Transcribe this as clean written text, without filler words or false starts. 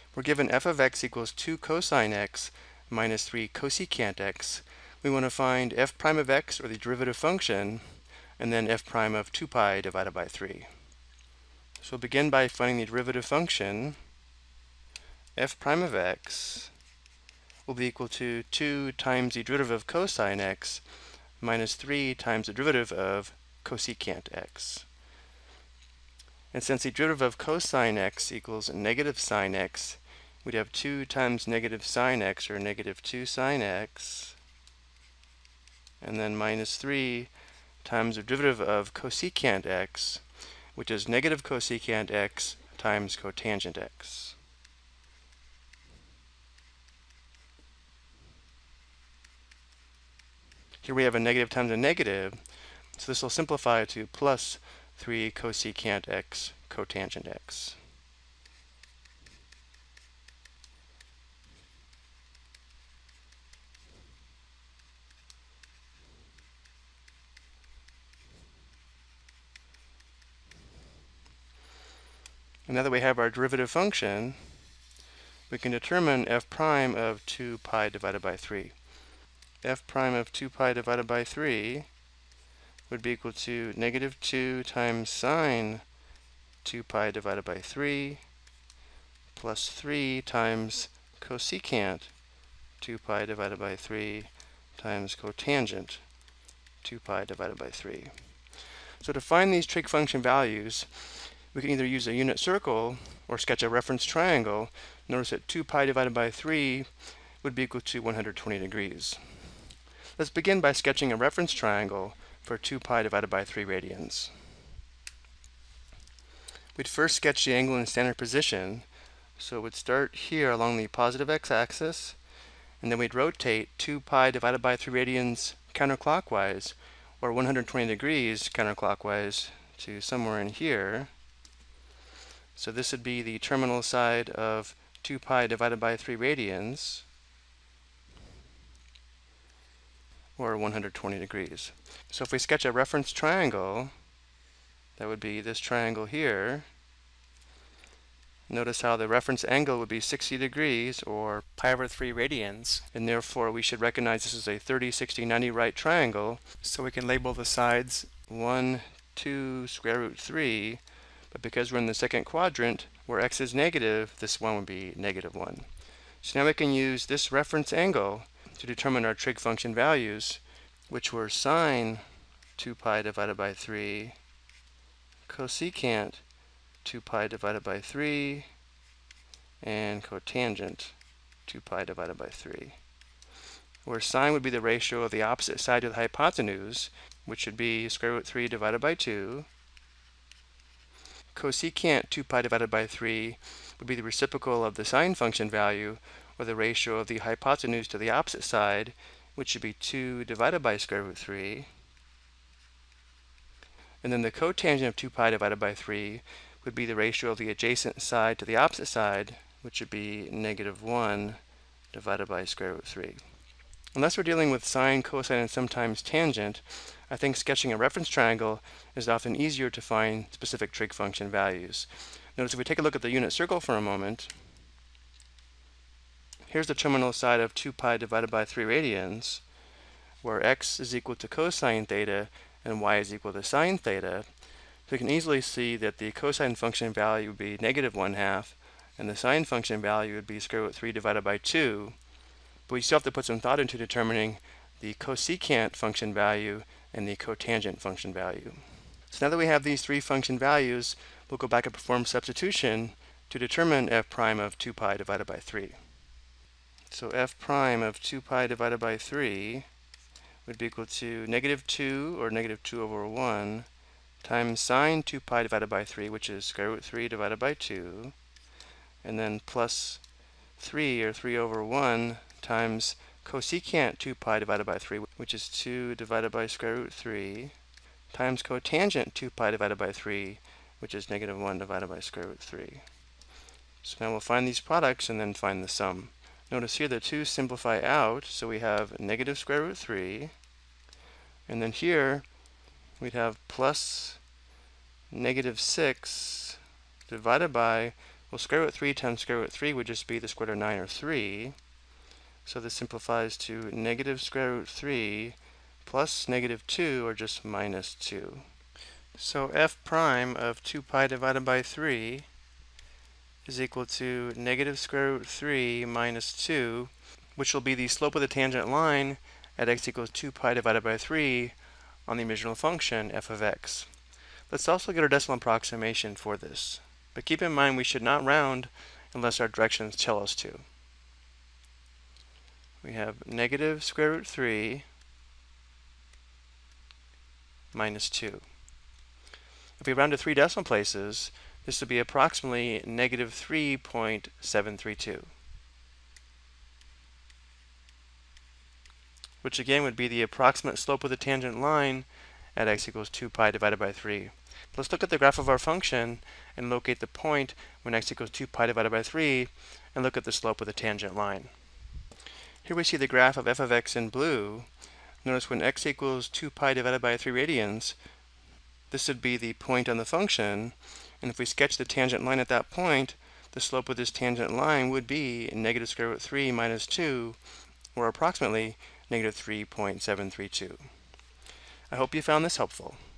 We're given f of x equals 2 cosine x minus 3 cosecant x. We want to find f prime of x, or the derivative function, and then f prime of 2 pi divided by 3. So we'll begin by finding the derivative function. F prime of x will be equal to 2 times the derivative of cosine x minus 3 times the derivative of cosecant x. And since the derivative of cosine x equals negative sine x, we'd have 2 times negative sine x, or negative 2 sine x, and then minus 3 times the derivative of cosecant x, which is negative cosecant x times cotangent x. Here we have a negative times a negative, so this will simplify to plus 3 cosecant x cotangent x. And now that we have our derivative function, we can determine f prime of 2 pi divided by 3. F prime of 2 pi divided by 3 would be equal to negative 2 times sine 2 pi divided by 3 plus 3 times cosecant 2 pi divided by 3 times cotangent 2 pi divided by 3. So to find these trig function values, we can either use a unit circle or sketch a reference triangle. Notice that 2 pi divided by 3 would be equal to 120 degrees. Let's begin by sketching a reference triangle for 2 pi divided by 3 radians. We'd first sketch the angle in standard position, so it would start here along the positive x-axis, and then we'd rotate 2 pi divided by 3 radians counterclockwise, or 120 degrees counterclockwise to somewhere in here. So this would be the terminal side of 2 pi divided by 3 radians, or 120 degrees. So if we sketch a reference triangle, that would be this triangle here. Notice how the reference angle would be 60 degrees, or pi over 3 radians, and therefore we should recognize this is a 30, 60, 90 right triangle, so we can label the sides 1, 2, square root 3, but because we're in the second quadrant, where x is negative, this one would be negative 1. So now we can use this reference angle to determine our trig function values, which were sine 2 pi divided by 3, cosecant 2 pi divided by 3, and cotangent 2 pi divided by 3. Where sine would be the ratio of the opposite side to the hypotenuse, which should be square root 3 divided by 2. Cosecant 2 pi divided by 3 would be the reciprocal of the sine function value, or the ratio of the hypotenuse to the opposite side, which should be 2 divided by square root 3. And then the cotangent of 2 pi divided by 3 would be the ratio of the adjacent side to the opposite side, which would be negative 1 divided by square root 3. Unless we're dealing with sine, cosine, and sometimes tangent, I think sketching a reference triangle is often easier to find specific trig function values. Notice if we take a look at the unit circle for a moment, here's the terminal side of 2 pi divided by 3 radians, where x is equal to cosine theta and y is equal to sine theta. So we can easily see that the cosine function value would be negative 1/2, and the sine function value would be square root 3 divided by 2. But we still have to put some thought into determining the cosecant function value and the cotangent function value. So now that we have these three function values, we'll go back and perform substitution to determine f prime of 2 pi divided by 3. So f prime of 2 pi divided by 3 would be equal to negative 2, or negative 2 over 1, times sine 2 pi divided by 3, which is square root 3 divided by 2, and then plus 3, or 3 over 1, times cosecant 2 pi divided by 3, which is 2 divided by square root 3, times cotangent 2 pi divided by 3, which is negative 1 divided by square root 3. So now we'll find these products and then find the sum. Notice here the 2 simplify out, so we have negative square root 3, and then here we'd have plus negative 6 divided by Well, square root of 3 times square root of 3 would just be the square root of 9, or 3. So this simplifies to negative square root 3 plus negative 2, or just minus 2. So f prime of 2 pi divided by 3 is equal to negative square root 3 minus 2, which will be the slope of the tangent line at x equals 2 pi divided by 3 on the original function f of x. Let's also get our decimal approximation for this. But keep in mind we should not round unless our directions tell us to. We have negative square root 3 minus 2. If we round to 3 decimal places, this would be approximately negative 3.732. Which again would be the approximate slope of the tangent line at x equals 2 pi divided by 3. Let's look at the graph of our function and locate the point when x equals 2 pi divided by 3 and look at the slope of the tangent line. Here we see the graph of f of x in blue. Notice when x equals 2 pi divided by 3 radians, this would be the point on the function, and if we sketch the tangent line at that point, the slope of this tangent line would be negative square root 3 minus 2, or approximately negative 3.732. I hope you found this helpful.